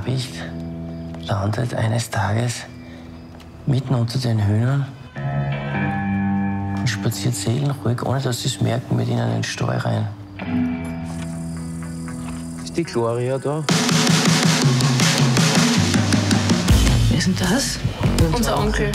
Habicht landet eines Tages mitten unter den Hühnern und spaziert seelenruhig, ohne dass sie es merken, mit ihnen in den Stall rein. Ist die Gloria da? Wer ist denn das? Unser Onkel.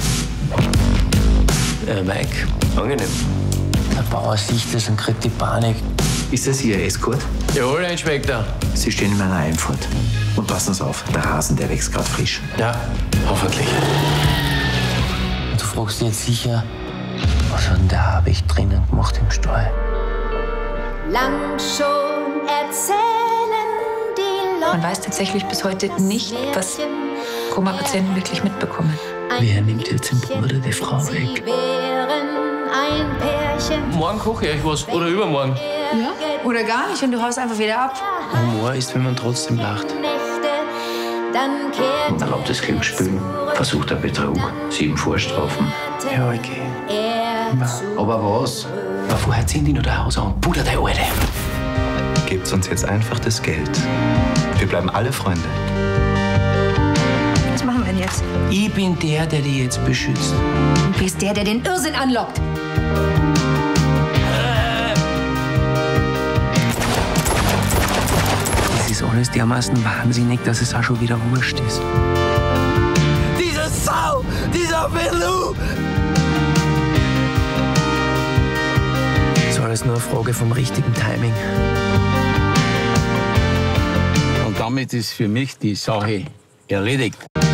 Mike. Angenehm. Der Bauer sieht das und kriegt die Panik. Ist das Ihr Escort? Jawohl, Herr Inspektor. Sie stehen in meiner Einfahrt. Und passen Sie auf, der Rasen, der wächst gerade frisch. Ja, hoffentlich. Und du fragst dich jetzt sicher, was hat denn der Habicht drinnen gemacht im Stall? Lang schon erzählen die Leute. Man weiß tatsächlich bis heute nicht, was Koma-Patienten wirklich mitbekommen. Wer nimmt jetzt dem Bruder die Frau weg? Ein Pärchen. Morgen koche ich was. Oder übermorgen. Ja? Oder gar nicht und du haust einfach wieder ab. Humor ist, wenn man trotzdem lacht. Dann kehrt Erlaubtes Glücksspiel, versuchter Betrug, 7 Vorstrafen. Ja, okay. Aber was? Aber vorher ziehen die nur der Haus an. Bruder, der Alte. Gebt uns jetzt einfach das Geld. Wir bleiben alle Freunde. Was machen wir denn jetzt? Ich bin der die jetzt beschützt. Du bist der den Irrsinn anlockt. Das ist alles dermaßen wahnsinnig, dass es auch schon wieder wurscht ist. Diese Sau! Dieser Bellu! Das ist alles nur eine Frage vom richtigen Timing. Und damit ist für mich die Sache erledigt.